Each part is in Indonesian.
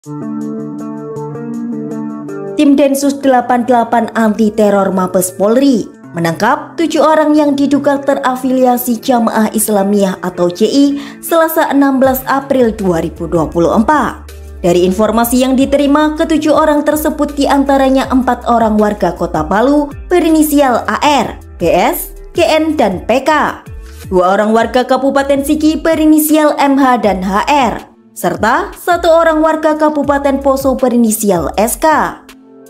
Tim Densus 88 Anti Teror Mabes Polri menangkap 7 orang yang diduga terafiliasi Jamaah Islamiyah atau JI Selasa 16 April 2024. Dari informasi yang diterima, ke-7 orang tersebut diantaranya 4 orang warga Kota Palu berinisial AR, BS, GN, dan PK, 2 orang warga Kabupaten Sigi berinisial MH dan HR, serta 1 orang warga Kabupaten Poso berinisial SK.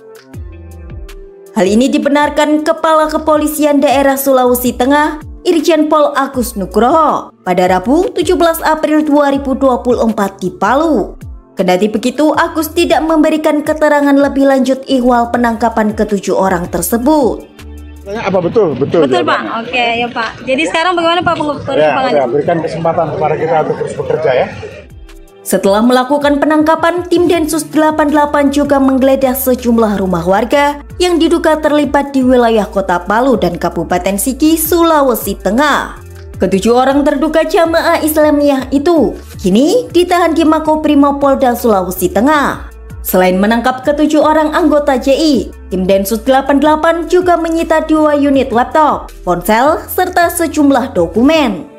Hal ini dibenarkan Kepala Kepolisian Daerah Sulawesi Tengah, Irjen Pol Agus Nugroho, pada Rabu 17 April 2024 di Palu. Kendati begitu, Agus tidak memberikan keterangan lebih lanjut ihwal penangkapan ke-7 orang tersebut. Apa betul? Betul Pak. Oke ya Pak. Jadi sekarang bagaimana Pak perkembangannya? Ya, berikan kesempatan kepada kita untuk terus bekerja ya. Setelah melakukan penangkapan, tim Densus 88 juga menggeledah sejumlah rumah warga yang diduga terlibat di wilayah Kota Palu dan Kabupaten Sigi, Sulawesi Tengah. Ke-7 orang terduga Jamaah Islamiyah itu kini ditahan di Makobrimob Polda Sulawesi Tengah. Selain menangkap ke-7 orang anggota JI, tim Densus 88 juga menyita 2 unit laptop, ponsel, serta sejumlah dokumen.